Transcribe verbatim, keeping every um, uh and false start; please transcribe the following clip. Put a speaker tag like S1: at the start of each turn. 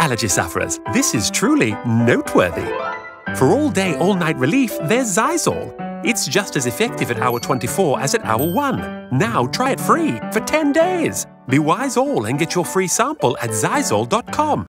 S1: allergy sufferers, this is truly noteworthy. For all-day, all-night relief, there's Xyzal. It's just as effective at hour twenty-four as at hour one. Now try it free for ten days. Be wise all and get your free sample at Xyzal dot com.